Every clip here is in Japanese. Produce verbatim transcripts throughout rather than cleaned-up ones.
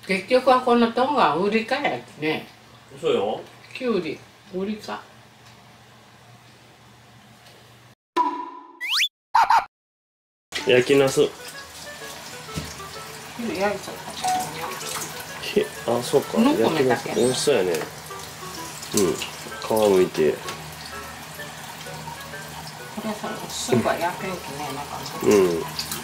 結局はこのトンが売りかやきね。 そうよ。 きゅうり売りか。 焼きナス。 きゅうり焼いちゃった。 あ、そうか。 この子焼きナス目だけ美味しそうやね。うん。皮むいて。 これさ、すぐは焼けんきね、なんか。 うん。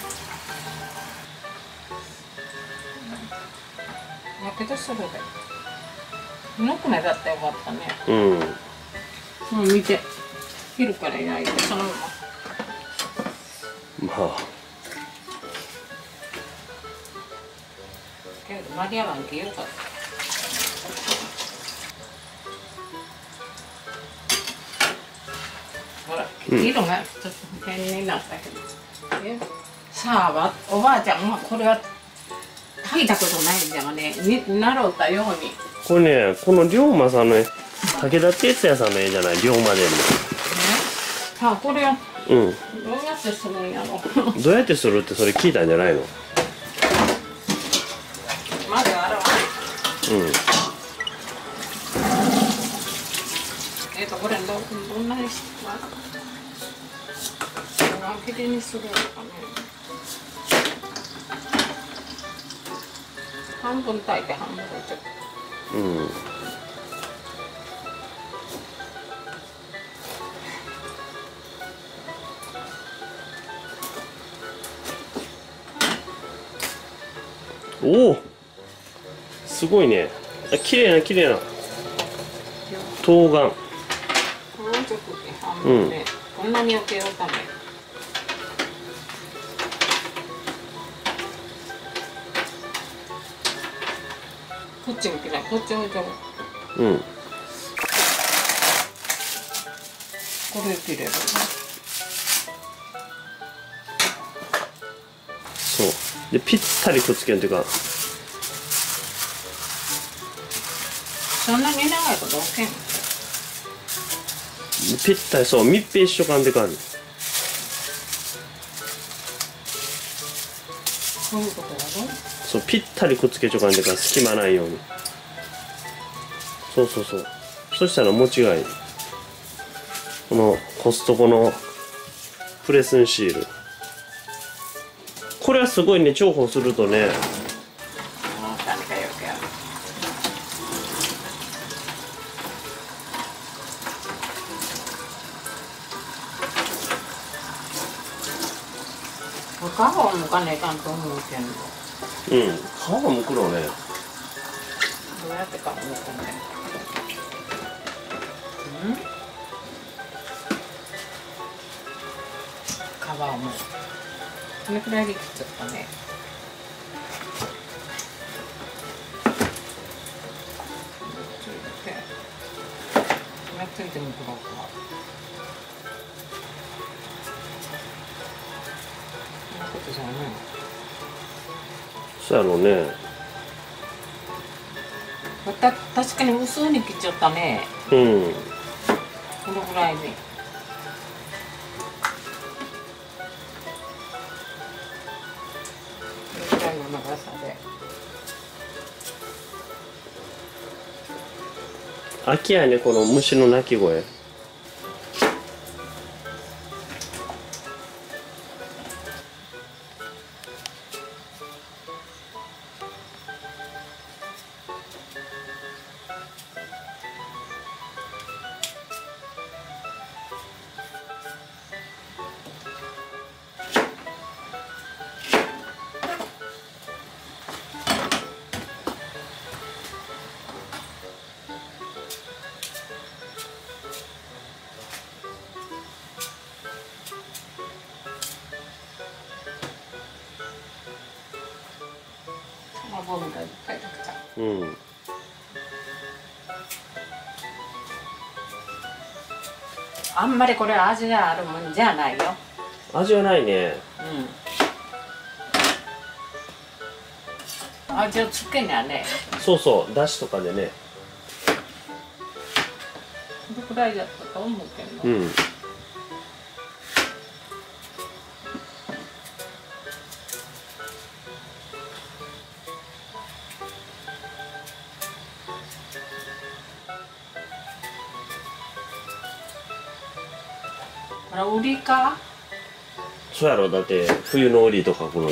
やけどするで。のくねだってよかったね。 うん。 もう見て。昼から焼いて、そのまま。 まあ。 けど、マリアワンけよかった。ほら、色がちょっと変になったけど。さあ、おばあちゃんはこれは炊いたことないんじゃがね、に習ったように。 これね、この龍馬さんの武田鉄矢さんの絵じゃない、龍馬伝の。 さあ、これは。 うん。 どうやってするんやろ。 どうやってするってそれ聞いたんじゃないの？ まず洗わない。 うん。 えっと、これど、どんなにし、輪切りにするのかね。半分炊いて半分ちょっと。 うん。おお。すごいね。あ、綺麗な綺麗な。冬瓜。 もうちょっとで半分で、こんなに余計をため。こっちも嫌い、こっち置いても。 うん。 これ切れるね。 そう。で、ぴったりくっつけるっていうか。 そんなに長いこと置けん。 ぴったり、そう、密閉しとかんでかんね。 こういうことだろ。 そう、ぴったりくっつけちょかんでから隙間ないように。そうそうそう。そしたら持ちがいい。このコストコのプレスンシール。これはすごいね、重宝するとね。 何かよくやる。皮をむかねえかんと思うけんど。 うん、皮むくのね。 どうやって皮むくんね。うん？皮をむく。これくらいで切っちゃったね。やっついてむくろうか。そんなことじゃない。 そうやろうね。 た確かに薄に切っちゃったね。 うん。 このぐらいで。このぐらいの長さで。 秋やね、この虫の鳴き声。うん。 あんまりこれ味があるもんじゃないよ。 味はないね。 うん。味をつけにゃね。 そうそう、だしとかでね。 これくらいだったと思うけど。 うん。 あら、売りか。 そうやろ、だって冬の折りとかこの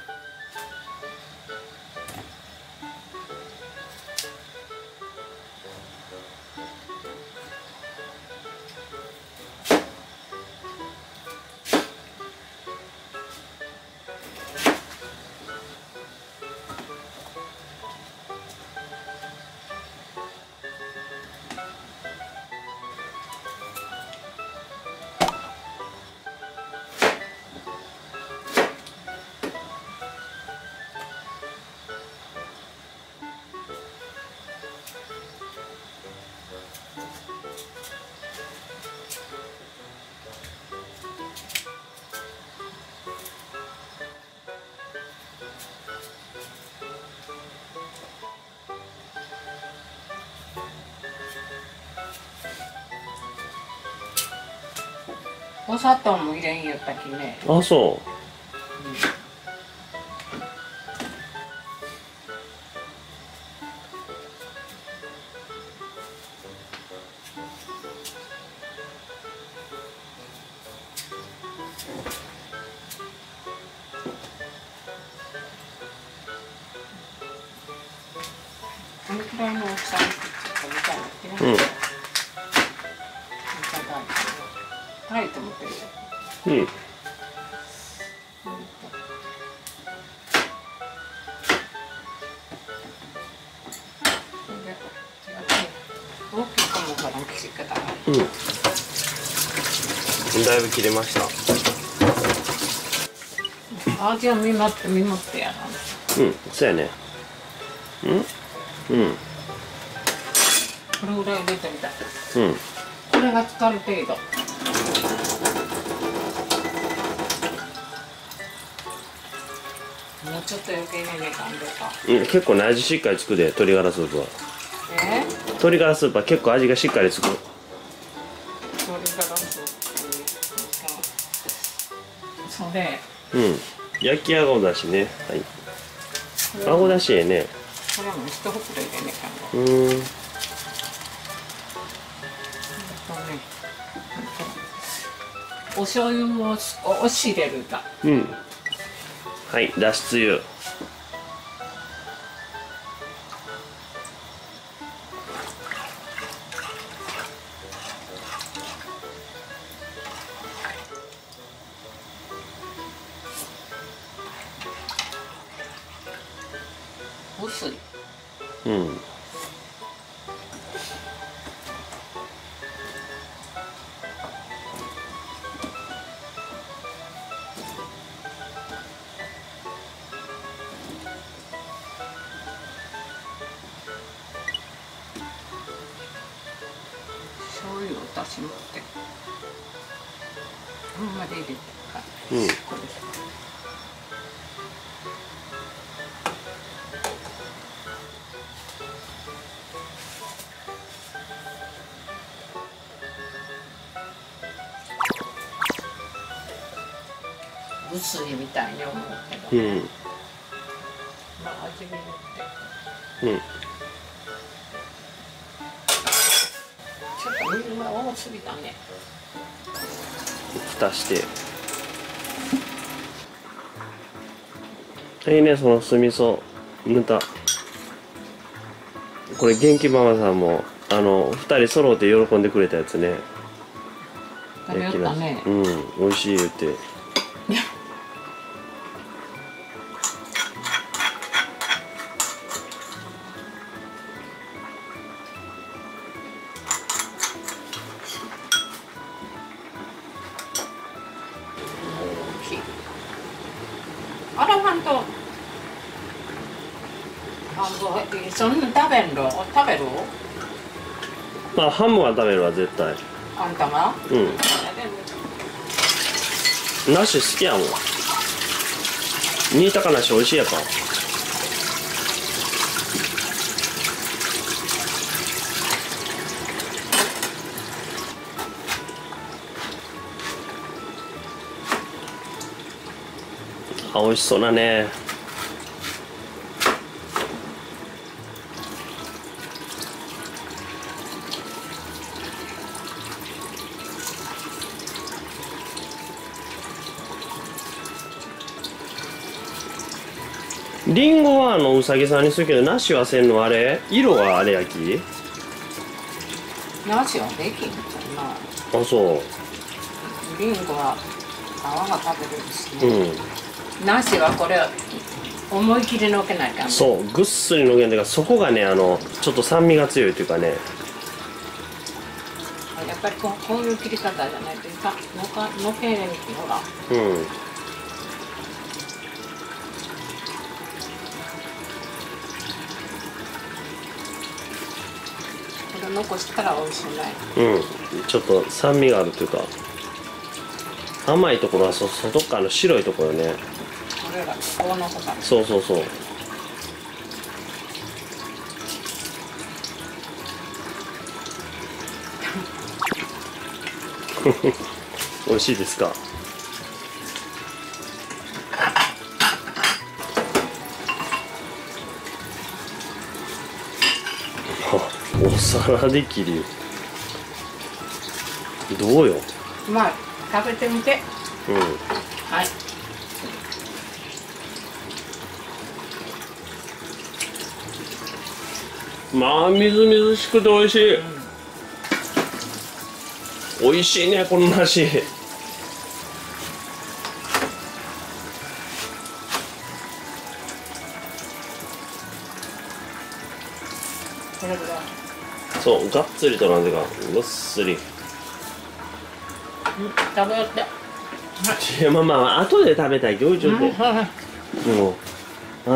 お砂糖も入れん言ったきね。 あ、そう。 このくらいの大きさにちょっと見たいなってね。 うん。 いただいて。タイと思ってるよ。 うん。 大きいかもから切り方が。 うん。だいぶ切れました。 味を見守って見守ってやらん。 うん、そうやね。うん。うん。 これぐらい入れてみたい。 うん。 これが浸かる程度。もうちょっと余計にねかんでか。 うん、結構ね味しっかりつくで、鶏ガラスープは。 え？ 鶏ガラスープは結構味がしっかりつく。 鶏ガラスープ。それ。 うん。焼きあごだしね。はい。あごだしええね。 これも一袋入れねかんうで。 ーん。 お醤油もおし入れるか。 うん。はい、だしつゆ。 薄い。 うん。 醤油を出し持ってあんまり入れてかうん。 これ薄いみたいに思うけど、 うん。 まあ味によってうん。 ちょっと水が多すぎたね。 蓋していいね。その酢味噌ぬたこれ元気ママさんもあのふたり揃って喜んでくれたやつね。 食べよったね。 うん美味しい言ってあらはんとあのそんな食べんの食べるまあハムは食べるわ絶対。 あんたがうん梨好きやもん。新高梨美味しいやから。あ美味しそうだね。 リンゴはあのうさぎさんにするけど、梨はせんのあれ色があれやき。 梨はできんかな。 あ、そう。 リンゴは皮が食べれるしうね。 ん。 梨はこれ思い切りのけないかんね。 そうぐっすりのけんだからそこがねあのちょっと酸味が強いというかね。 やっぱりこう、こういう切り方じゃないといかのかのけれんきほら。 うん。 これ残したら美味しいね。 うん。ちょっと酸味があるというか甘いところはそ外側の白いところね。 これがこうのほか。 そうそうそう。美味しいですか。お皿で切りどうよ。 まあ食べてみて。 うん。 はい。 まあみずみずしくて美味しい、うん、美味しいねこの梨。 これぐらい。 そうがっつりとなんていうかぐっすり。 食べよって。 いやまあまあ後で食べたい今日ちょっと、うん、でもあ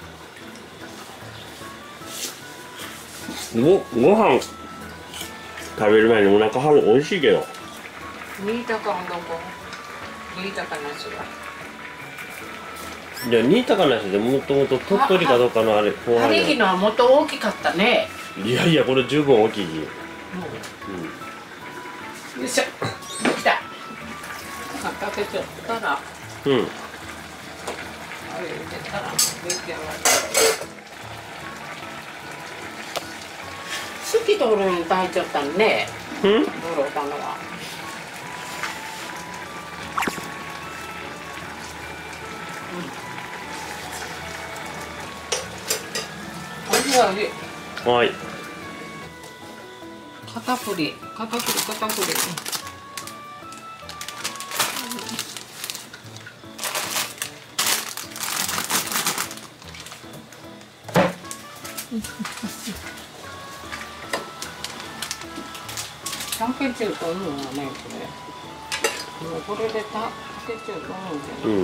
ごご飯食べる前にお腹張る美味しいけど。 新高はどこ？新高なしは。 いや新高なしでもともと鳥取かどうかのあれ後あれ日のはもっと大きかったね。 いやいやこれ十分大きい。うん、 よいしょ。できた。かけちゃったら。 うん。 あれ入れたら出来上がり。透き通るように炊いちゃったんね。 うん。 ブローたのは。うん。味がいい。 はい。 片栗、片栗、片栗。炊けちゅうと思うわね、これ。もうこれでた炊けちゅうと思うけど。 うん。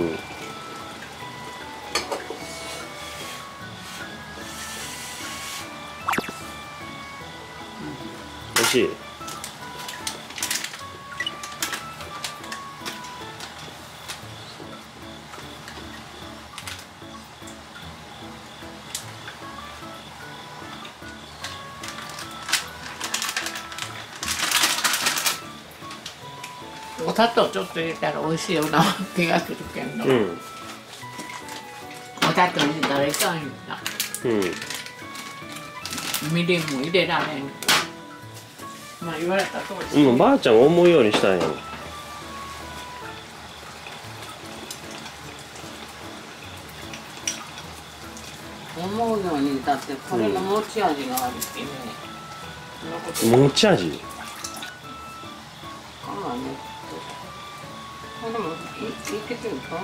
美味しい。 お砂糖ちょっと入れたら美味しいような気がするけど、うん、お砂糖入れたらいかんよな、うん、みりんも入れられん。まあ言われた通り。 うん、ばあちゃん思うようにしたんや。 思うようにだってこれの持ち味があるってね、 うん、持ち味かなね。でもいいけてるか。こ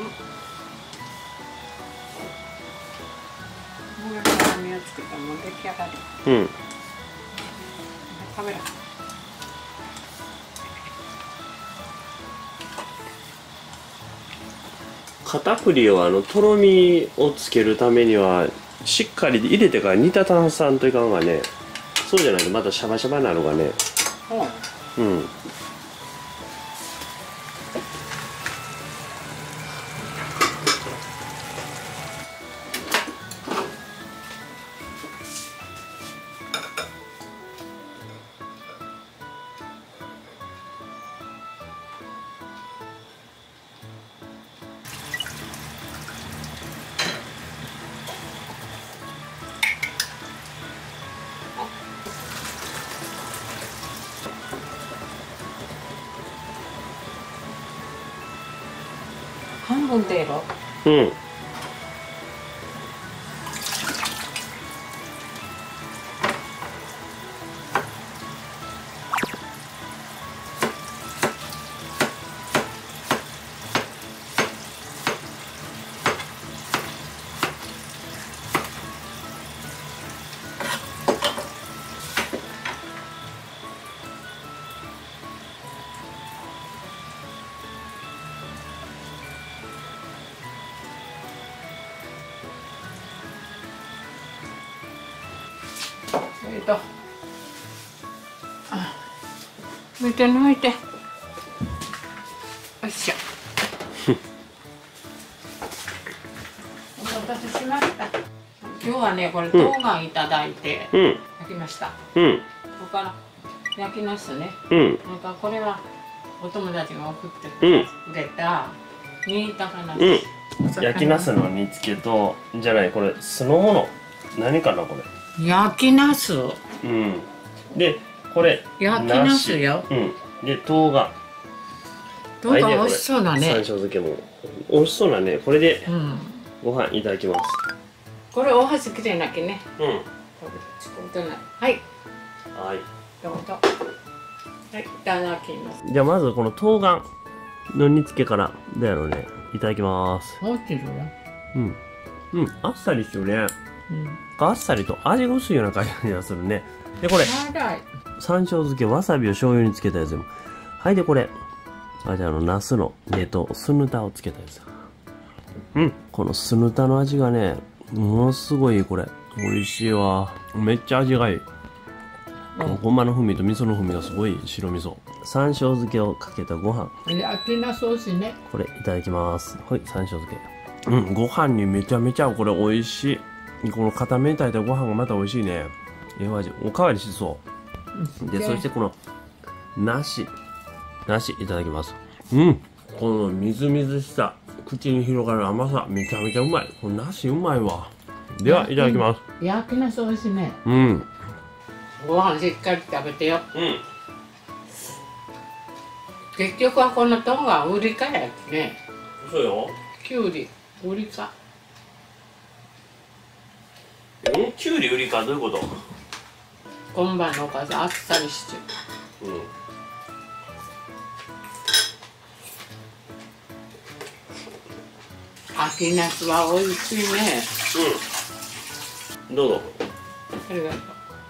れの網をつけたらもう出来上がり。 うん。 カメラ。 片栗をあのとろみをつけるためにはしっかり入れてから煮立たさんといかんがね。そうじゃないとまたシャバシャバになるがね。うん。うん。 半分でいいろ。 うん。 えっとあ抜いて抜いて、よいしょお待たせしました。今日はねこれ冬瓜いただいてうん焼きました。 うん。 ここから焼きナスね。 うん。 なんかこれはお友達が送ってうんくれた新高ナス。 うん。焼きナスの煮付けとじゃないこれ酢の物何かなこれ。 焼きナス。 うん。でこれ焼きナスよ。 うん。で冬瓜。 冬瓜美味しそうだね。 山椒漬けも美味しそうだね。これでうん。 ご飯いただきます。 これお箸きれいなきね。 うん。 はい。 はい。 どうぞ。はい、いただきます。 じゃあまずこの冬瓜の煮付けからだよね。いただきます。 落ちるよ。 うん。うん、あっさりしてるね。 うん。 あっさりと味が薄いような感じがするね。で、これ、 辛い。 山椒漬け、わさびを醤油につけたやつでも。はい、で、これ。あ、じゃあ、あの、ナスの根と酢ぬたをつけたやつ。うん。この酢ぬたの味がね、ものすごい、これ。美味しいわ。めっちゃ味がいい。ごまの風味と味噌の風味がすごい白味噌。山椒漬けをかけたご飯。 焼きナス美味しいね。 これいただきます。はい、山椒漬け。うん、ご飯にめちゃめちゃこれ美味しい。この固めに炊いたご飯がまた美味しいね。ええ味。おかわりしそう。で、そしてこの梨。梨いただきます。うん。このみずみずしさ、口に広がる甘さ、めちゃめちゃうまい。この梨うまいわ。では、いただきます。 焼きナス美味しいね。 うん。 ご飯しっかり食べてよ。 うん。 結局はこのトンが売りかやきね。 そうよ。 きゅうり売りか。 うん、きゅうり売りかどういうこと？ 今晩のおかずあっさりしてる。 うん。 秋ナスは美味しいね。 うん。どうぞ。 ありがとう。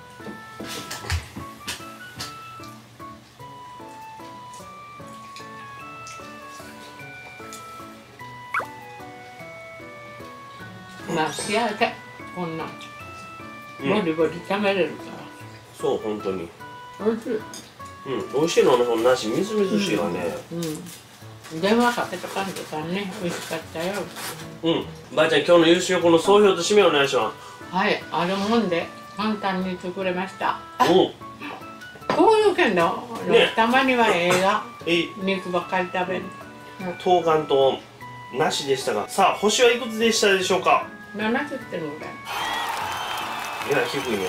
まあ幸せこんなボリボリ食べれるから、 そう本当に。 美味しい。 うん、美味しいのね、この梨みずみずしいわね。 うん。電話かけとかんとさんね、美味しかったよ。 うん、ばあちゃん今日の夕食この総評と締めお願いします。 はい、あるもんで簡単に作れました。 うん。 こういうけんど、 ね、 たまには映画、 えい、 肉ばっかり食べる。 冬瓜と梨でしたが、さあ星はいくつでしたでしょうか。 ななつってのぐらい。 いや低いね。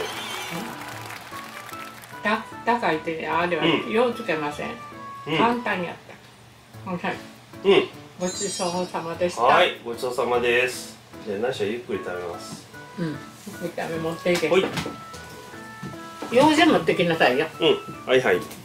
た高い手であれはうんようつけません。 うん、 簡単にやった。はい。 うん。 ごちそうさまでした。 はい、ごちそうさまです。じゃあ梨はゆっくり食べます。 うん。見た目持っていけ。 はい。 用事持ってきなさいよ。 うん、はいはい。